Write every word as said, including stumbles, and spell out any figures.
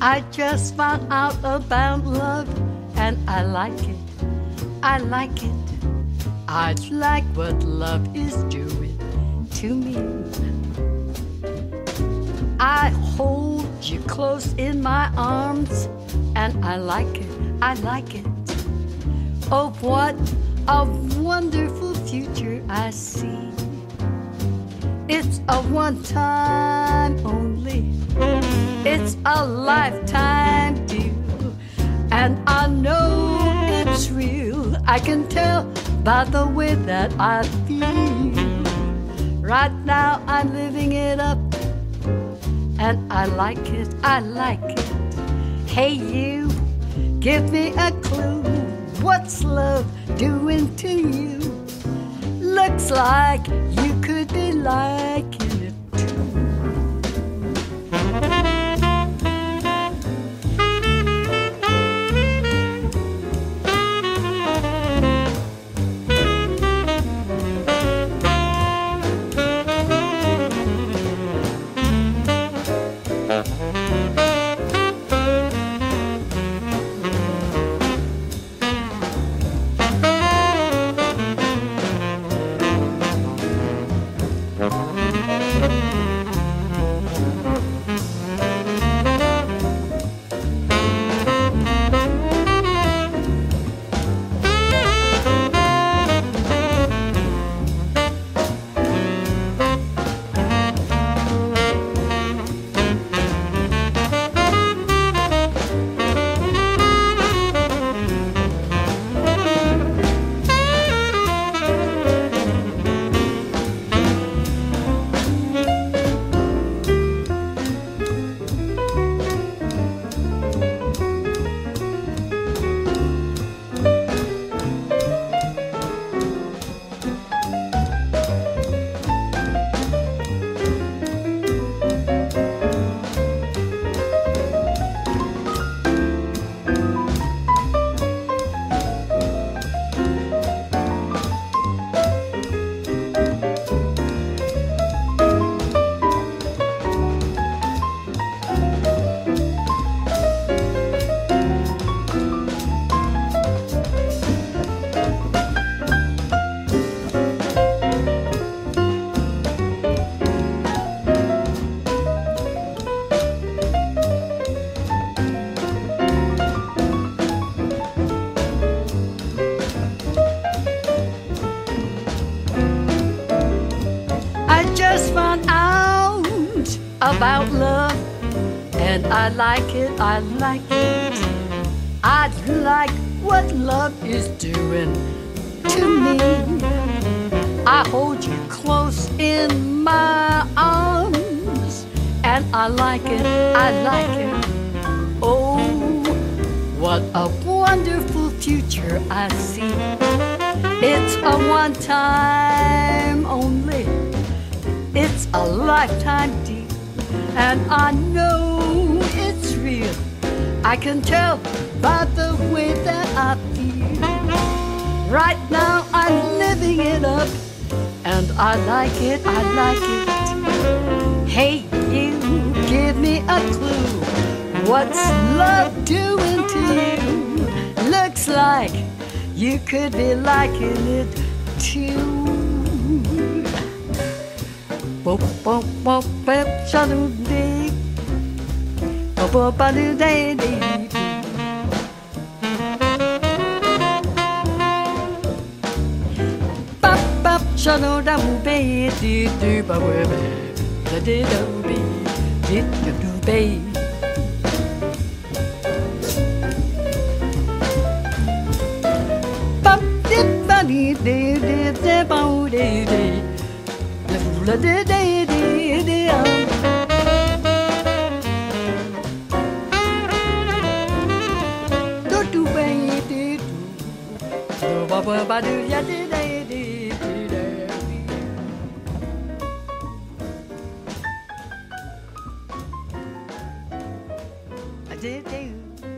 I just found out about love, and I like it, I like it. I like what love is doing to me. I hold you close in my arms, and I like it, I like it. Oh, what a wonderful future I see. It's a one time only, it's a lifetime deal, and I know it's real. I can tell by the way that I feel. Right now I'm living it up, and I like it, I like it. Hey you, give me a clue. What's love doing to you? Looks like you could be liking it too. About love, and I like it, I like it. I like what love is doing to me. I hold you close in my arms, and I like it, I like it. Oh, what a wonderful future I see. It's a one time only, it's a lifetime deal, and I know it's real. I can tell by the way that I feel. Right now I'm living it up, and I like it, I like it. Hey you, give me a clue. What's love doing to you? Looks like you could be liking it too. Bop bop bop bop shadow day. Bop bop ba do day day. Bop bop shadow da be do do ba we da di do be di do do be. Bop dip ba di di di di ba di di. La da da da da. Do do ba do do ba ba ba do ya da da da da. I did do.